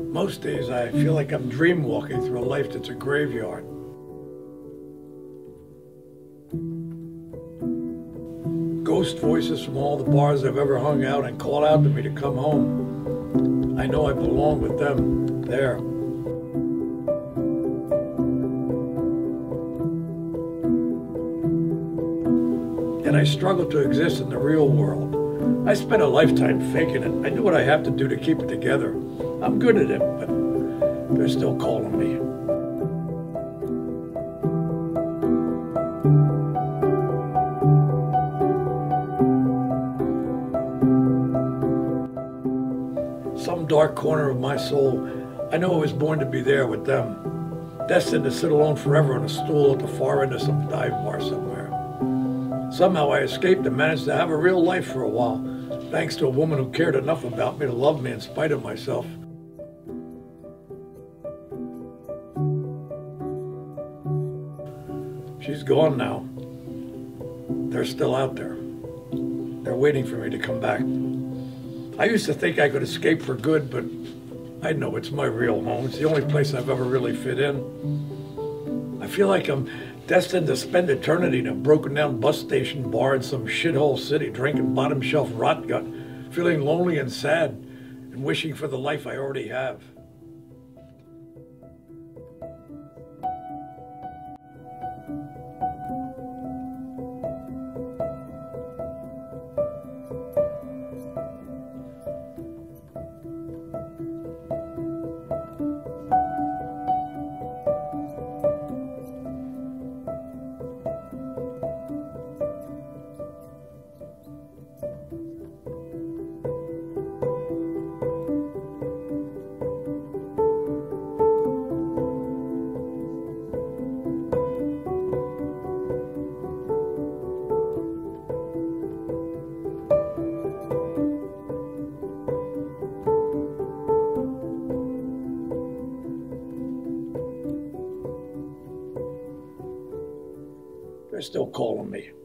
Most days I feel like I'm dream walking through a life that's a graveyard. Ghost voices from all the bars I've ever hung out and call out to me to come home. I know I belong with them there. And I struggle to exist in the real world. I spent a lifetime faking it. I do what I have to do to keep it together. I'm good at it, but they're still calling me. Some dark corner of my soul, I know I was born to be there with them, destined to sit alone forever on a stool at the far end of some dive bar somewhere. Somehow I escaped and managed to have a real life for a while, thanks to a woman who cared enough about me to love me in spite of myself. She's gone now. They're still out there. They're waiting for me to come back. I used to think I could escape for good, but I know it's my real home. It's the only place I've ever really fit in. I feel like I'm destined to spend eternity in a broken down bus station bar in some shithole city, drinking bottom shelf rot gut, feeling lonely and sad, and wishing for the life I already have. They're still calling me.